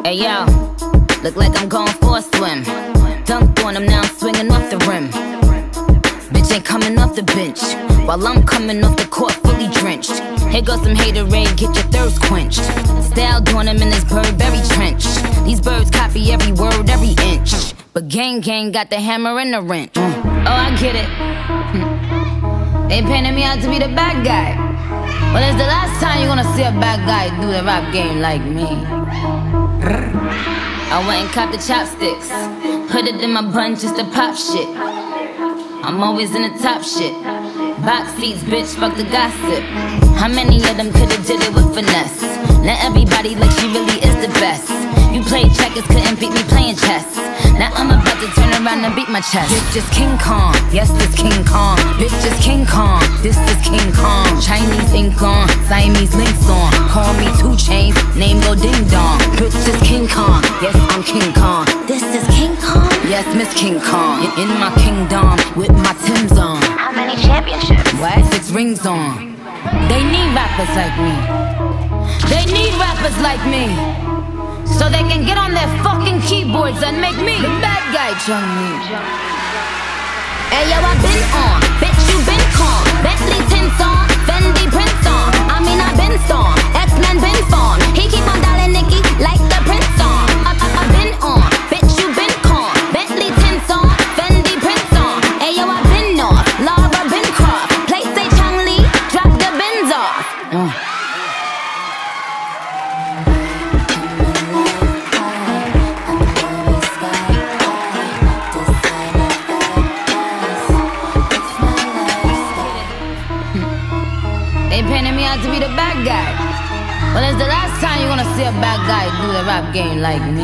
Hey yo, look like I'm going for a swim. Dunked on him, now I'm swinging off the rim. Bitch ain't coming off the bench, while I'm coming off the court fully drenched. Here goes some haterade, get your thirst quenched. Style doing him in this Burberry trench. These birds copy every word, every inch. But gang got the hammer and the wrench. Oh, I get it. They painted me out to be the bad guy. Well, it's the last time you're gonna see a bad guy do the rap game like me. I went and copped the chopsticks, put it in my bun just to pop shit. I'm always in the top shit. Box seats, bitch, fuck the gossip. How many of them could've did it with finesse? Let everybody like she really is the best. You played checkers, couldn't beat me playing chess. Now I'm about to turn around and beat my chest. Bitch is King Kong, yes, this King Kong. Bitch is King Kong, this is King Kong. Chinese ink on, Siamese links on. Call me 2 Chainz, name go ding dong. Bitch is King Kong, yes, I'm King Kong. This is King Kong? Yes, Miss King Kong. In my kingdom, with my Timbs on. How many championships? What? 6 rings on. They need rappers like me. They need rappers like me, so they can get on their fucking keyboards and make me the bad guy, Chung-Li. Hey yo, I been on, bitch you been con. Bentley tints on, Fendi prints on. I mean I been storm, X-Men been formed. He keep on dialing Nicki like the Prince on. I been on, bitch you been con. Bentley tints on, Fendi prints on. Hey yo, I been on, Laura been crossed. Place say Chung-Li, drop the bins off. They painted me out to be the bad guy. Well, it's the last time you're gonna see a bad guy do the rap game like me.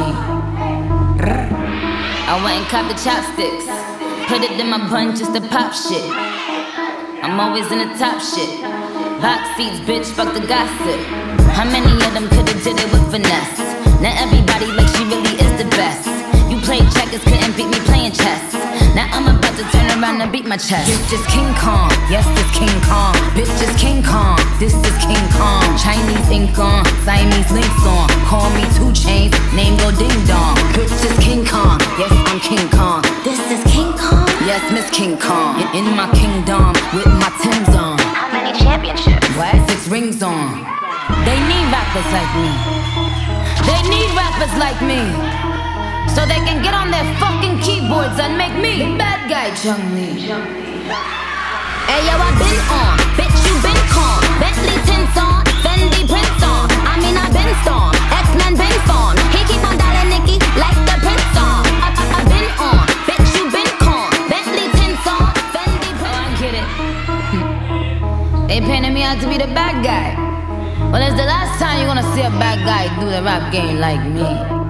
I went and copped the chopsticks, put it in my bun just to pop shit. I'm always in the top shit. Box seats, bitch, fuck the gossip. How many of them could've did it with finesse? Now everybody like she really is the best. You played checkers, couldn't beat me playing chess. Now I'm about to turn around and beat my chest. Bitch is King Kong, yes, this King Kong. Bitch is King Kong, this is King Kong. Chinese ink on, Siamese links on. Call me 2 Chainz, name go ding dong. Bitch is King Kong, yes, I'm King Kong. This is King Kong? Yes, Miss King Kong. In my kingdom, with my Timbs on. How many championships? What? 6 rings on. They need rappers like me. They need rappers like me, so they can get on their fucking keyboards and make me the bad guy, Chung-Li. Hey yo, I been on, bitch you been con. Bentley tints on, Fendi prints on. I mean I been storm, X-Men been formed. He keep on dialing Nicki like the Prince on. I been on, bitch you been con. Bentley tints on, Fendi prints on. Oh, I get it. They painted me out to be the bad guy. Well, it's the last time you're gonna see a bad guy do the rap game like me.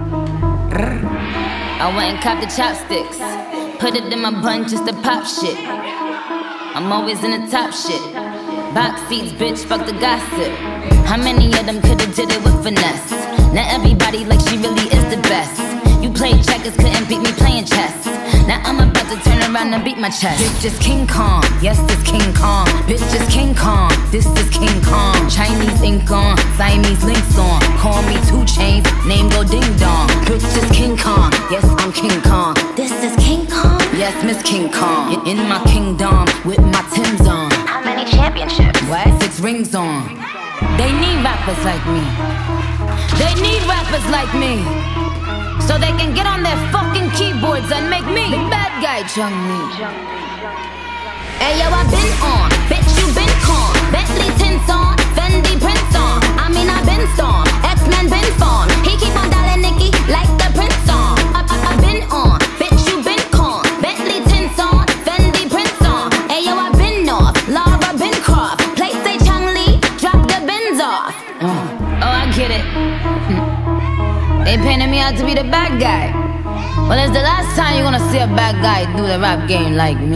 I went and copped the chopsticks, put it in my bun just to pop shit. I'm always in the top shit. Box seats, bitch, fuck the gossip. How many of them could've did it with finesse? Now everybody like she really is the best. You played checkers, couldn't beat me playing chess. Now I'm about to turn around and beat my chest. Bitch is King Kong, yes, this King Kong. Bitch is King Kong, this is King Kong. Chinese ink on, Siamese links on. Call me 2 Chainz, name go ding dong. Bitch is King Kong, yes, I'm King Kong. This is King Kong? Yes, Miss King Kong. In my kingdom, with my Timbs on. How many championships? What? 6 rings on. They need rappers like me. They need rappers like me, so they can get on their fucking keyboards and make me the bad guy, Chung-Li. Hey yo, I been on, bitch you been con. Bentley tints on, Fendi prints on. I mean I been storm, X-Men been formed. He keep on dialing Nicki like the Prince on. I been on, bitch you been con. Bentley tints on, Fendi prints on. Hey yo, I been north, Laura been crossed. Place say Chung-Li, drop the bins off. Oh, I get it. They painted me out to be the bad guy. Well, it's the last time you're gonna see a bad guy do the rap game like me.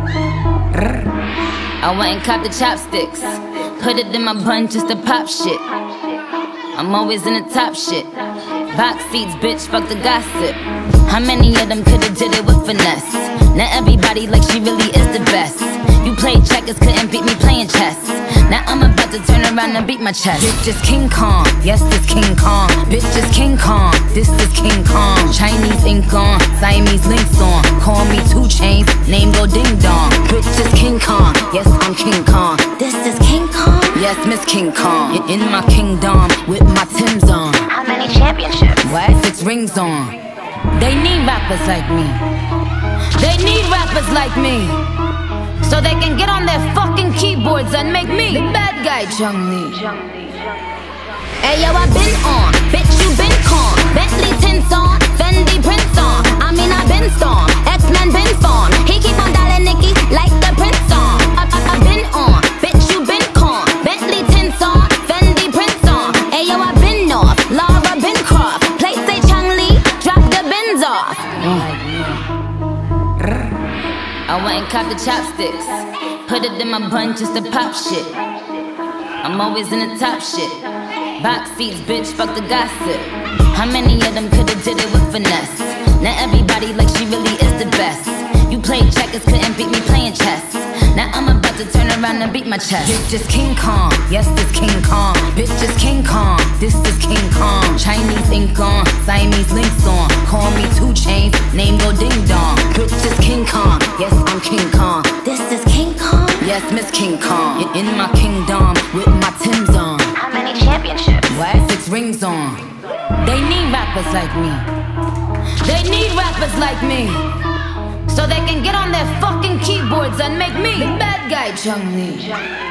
I went and copped the chopsticks, put it in my bun just to pop shit. I'm always in the top shit. Box seats, bitch, fuck the gossip. How many of them could've did it with finesse? Now everybody like she really is the best. You played checkers, couldn't beat me playing chess. Now I'm about to turn around and beat my chest. Bitch is King Kong, yes, this King Kong. Bitch is King Kong, this King Kong. This is King Kong? Yes, Miss King Kong. In my kingdom with my Timbs on. How many championships? What? 6 rings on. They need rappers like me. They need rappers like me, so they can get on their fucking keyboards and make me the bad guy, Chung-Lee. Hey yo, I been on, bitch you been con. Bentley tints on, Fendi prints on. I mean I been storm, X-Men been formed. He keep on dialing Nicki like the Prince song. I been on, bitch you been con. Bentley tints on, Fendi prints on. Hey yo, I been off, Laura been croft. Place say Chung-Lee, drop the bins off. I went and caught the chopsticks, put it in my bun just to pop shit. I'm always in the top shit. Box seats, bitch, fuck the gossip. How many of them could've did it with finesse? Now everybody like she really is the best. You played checkers, couldn't beat me playing chess. Now I'm about to turn around and beat my chest. Bitch is King Kong, yes this King Kong. Bitch is King Kong, this is King Kong. Chinese ink on, Siamese links on. Call me 2 Chainz, name go ding dong. Bitch is King Kong, yes I'm King Kong. This is King Kong? Yes, Miss King Kong. In my kingdom with my Timbs on. How many championships? What? 6 rings on. They need rappers like me. They need rappers like me, so they can get on their fucking keyboards and make me the bad guy, Chung-Lee.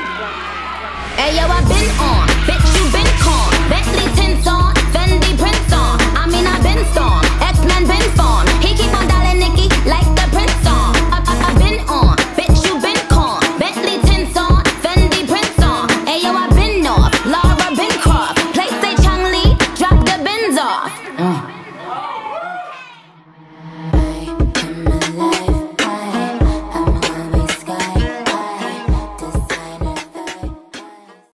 Hey yo, I been on, bitch you been con. Bentley tints on, Fendi prints on.